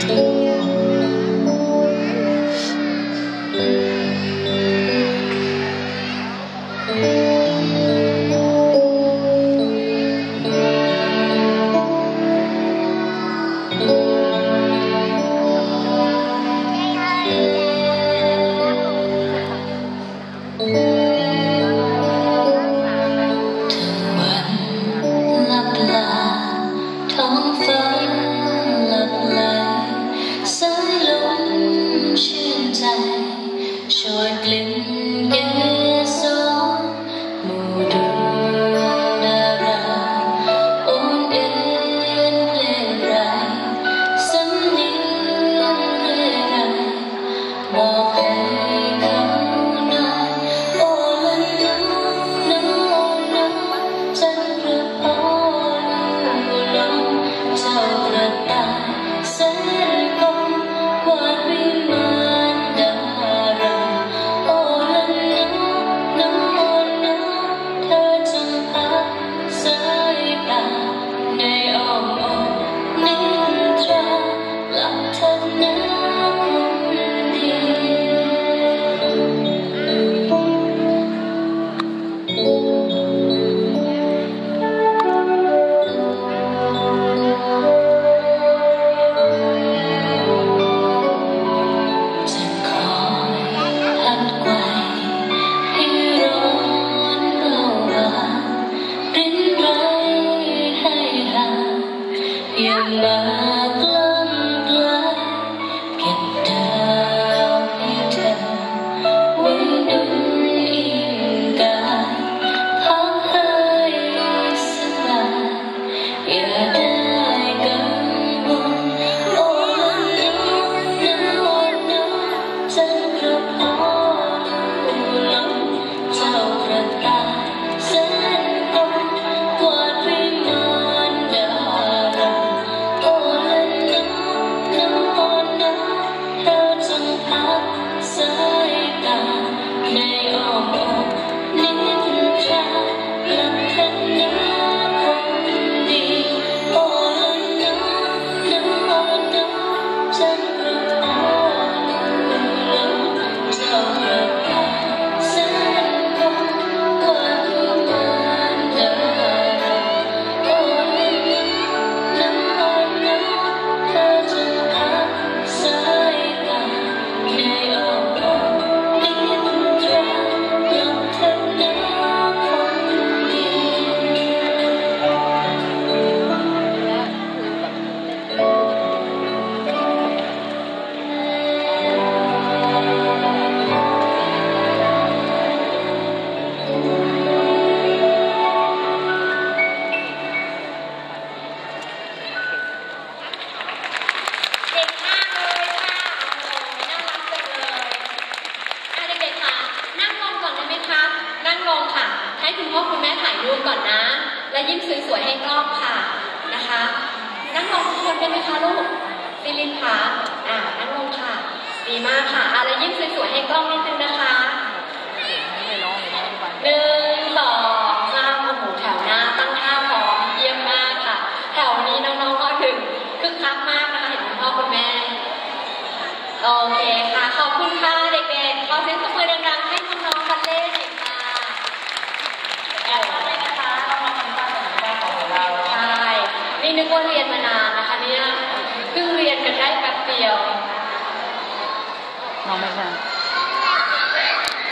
ให้คุณพ่อคุณแม่ถ่ายรูปก่อนนะและยิ้มสวยๆให้กล้องค่ะนะคะนั่งลงทุกคนได้ไหมคะลูกซิลินคะนั่งลงค่ะดีมากค่ะแล้วยิ้มสวยๆให้กล้องนิดนึงนะคะ1 2 3โอ้โหแถวหน้าตั้งท่าพร้อมเยี่ยมมากค่ะแถวนี้น้องๆก็ถึงคึกคักมากนะคะเห็นคุณพ่อคุณแม่โอเคค่ะขอบคุณค่ะเด็กๆขอเสียงปรบมือดังๆให้น้องๆบัลเล่หน่อยค่ะเลยนะคะเรามาทำการของเราใช่นี่นึกว่าเรียนมานานนะคะเนี่ยเพิ่งเรียนกันได้แป๊บเดียวน้องไม่ใช่